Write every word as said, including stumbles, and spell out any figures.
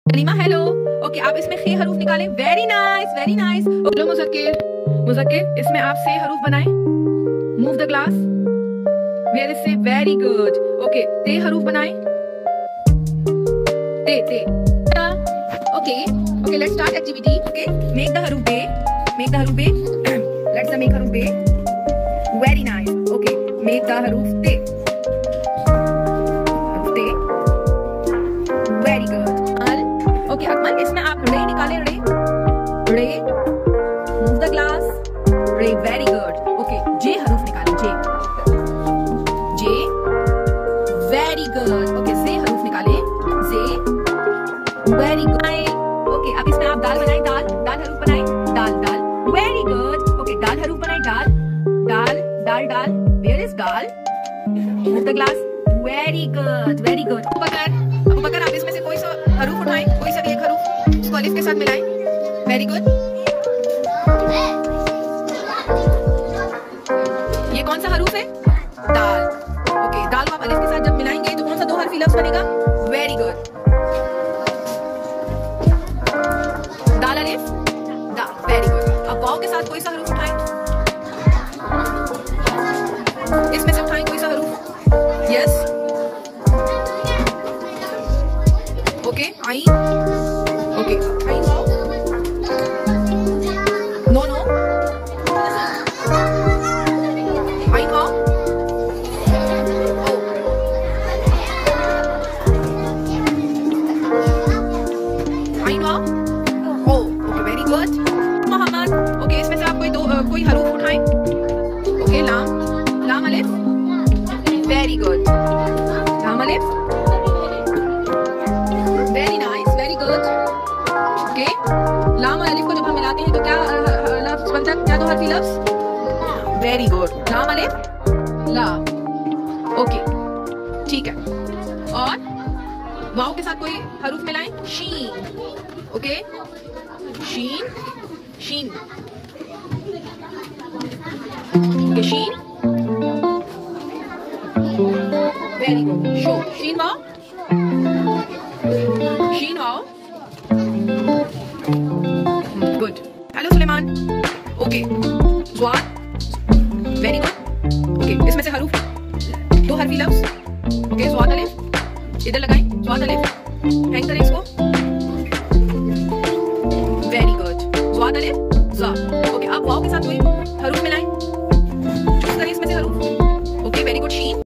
Salima hello. Okay, आप इसमें खे हरूफ निकालें। Very nice very nice. Hello Muzakkir, Muzakkir इसमें आप से हरूफ बनाएं। Move the glass where is से। Very good. ओके, ते हरूफ बनाएं। ते ते okay okay let's start activity. Okay, make the हरूफ बे, मेक द हरूफ बे। लेट्स मेक हरूफ बे। Very nice. Okay, make the हरूफ ते, हरूफ ते। Very good. ओके अकमल, इसमें आप रे निकालें। रे रे मूव द ग्लास। रे वेरी गुड। ओके, जे हरूफ निकालें। जे जे वेरी गुड। ओके, से हरूफ निकालें। जे वेरी गुड। ओके, अब इसमें आप दाल बनाएं। दाल दाल हरूफ बनाएं। दाल दाल वेरी गुड। ओके, दाल हरूफ बनाएं। दाल दाल दाल दाल वेयर इज दाल। Move the glass. Very good very good. Abu Bakr, Abu Bakr आप इसमें से कोई सा हरूफ उठाएं। कोई सा भी एक हरूफ इसको अलिफ के साथ मिलाएं। Very good. ये कौन सा हरूफ है? दाल। ओके, दाल को आप अलिफ के साथ जब मिलाएंगे तो कौन सा दो हरफी लफ्ज बनेगा? Very good. दाल अलिफ दाल। Very good. अब वाव के साथ कोई सा हरूफ उठाएं। इसमें से उठाएं कोई सा हरूफ। यस। ओके, आई। ओके, आई वाव। नो नो, आई वाव। आई वाव। ओ okay, very good. Mohammad, okay इसमें से आप कोई दो uh, कोई हरूफ उठाएं। ओके, लाम लाम अलिफ। Very good. लाम अलिफ। Very nice very good. Okay, लाम और अलिफ को जब हम मिलाते हैं तो क्या लफ्ज बनता है? क्या दो हरफी लफ्ज? Very good. लाम अलिफ ला। ओके ठीक है। और वाव के साथ कोई हरूफ मिलाएं। शीन। ओके, शीन शीन। ओके, शीन। Very good. शो शीन वाव। शीन वाव। गुड। हेलो सुलेमान। ओके, स्वाद। Very good. ओके, इसमें से हरूफ दो हरफी लफ्ज। ओके, स्वाद अलिफ इधर लगाएं। स्वाद अलिफ हैंग करें इसको।